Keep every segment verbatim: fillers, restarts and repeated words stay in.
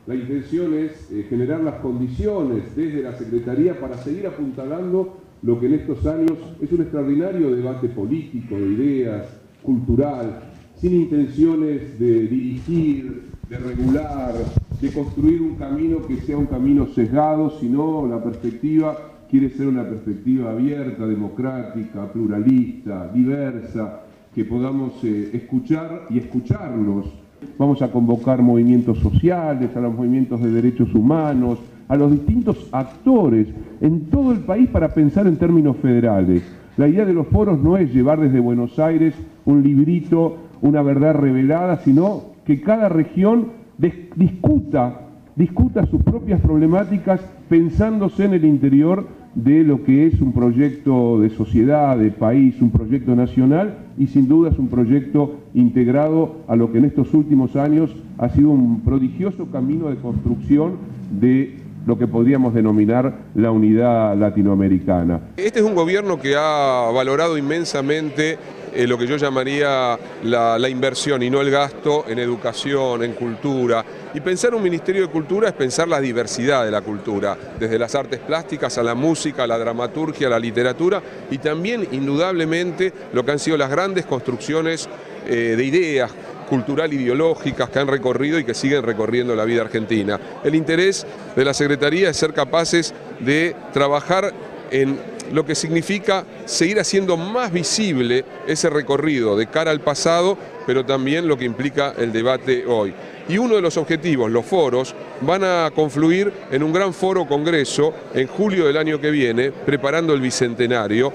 la intención es eh, generar las condiciones desde la Secretaría para seguir apuntalando lo que en estos años es un extraordinario debate político, de ideas, cultural, sin intenciones de dirigir, de regular, de construir un camino que sea un camino sesgado, sino la perspectiva quiere ser una perspectiva abierta, democrática, pluralista, diversa, que podamos eh, escuchar y escucharnos. Vamos a convocar movimientos sociales, a los movimientos de derechos humanos, a los distintos actores en todo el país para pensar en términos federales. La idea de los foros no es llevar desde Buenos Aires un librito, una verdad revelada, sino que cada región discuta, discuta sus propias problemáticas pensándose en el interior de lo que es un proyecto de sociedad, de país, un proyecto nacional y sin duda es un proyecto integrado a lo que en estos últimos años ha sido un prodigioso camino de construcción de lo que podríamos denominar la unidad latinoamericana. Este es un gobierno que ha valorado inmensamente eh, lo que yo llamaría la, la inversión y no el gasto en educación, en cultura. Y pensar un Ministerio de Cultura es pensar la diversidad de la cultura, desde las artes plásticas a la música, a la dramaturgia, a la literatura y también indudablemente lo que han sido las grandes construcciones eh, de ideas cultural ideológicas que han recorrido y que siguen recorriendo la vida argentina. El interés de la Secretaría es ser capaces de trabajar en lo que significa seguir haciendo más visible ese recorrido de cara al pasado, pero también lo que implica el debate hoy. Y uno de los objetivos, los foros, van a confluir en un gran foro congreso en julio del año que viene, preparando el Bicentenario,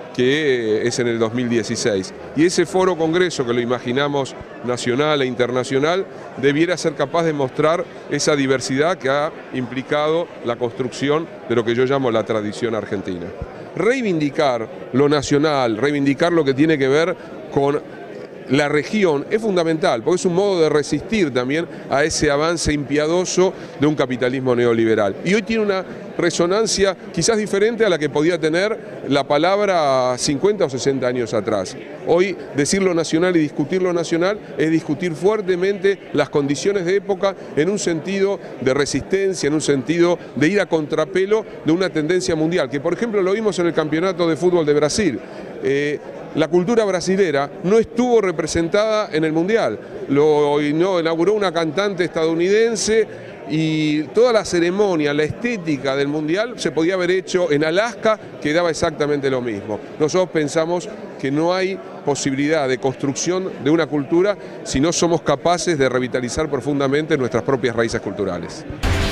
que es en el dos mil dieciséis. Y ese foro congreso, que lo imaginamos nacional e internacional, debiera ser capaz de mostrar esa diversidad que ha implicado la construcción de lo que yo llamo la tradición argentina. Reivindicar lo nacional, reivindicar lo que tiene que ver con la región es fundamental, porque es un modo de resistir también a ese avance impiadoso de un capitalismo neoliberal. Y hoy tiene una resonancia quizás diferente a la que podía tener la palabra cincuenta o sesenta años atrás. Hoy decir lo nacional y discutir lo nacional es discutir fuertemente las condiciones de época en un sentido de resistencia, en un sentido de ir a contrapelo de una tendencia mundial, que por ejemplo lo vimos en el Campeonato de Fútbol de Brasil. Eh, La cultura brasilera no estuvo representada en el Mundial, lo inauguró una cantante estadounidense y toda la ceremonia, la estética del Mundial se podía haber hecho en Alaska, que daba exactamente lo mismo. Nosotros pensamos que no hay posibilidad de construcción de una cultura si no somos capaces de revitalizar profundamente nuestras propias raíces culturales.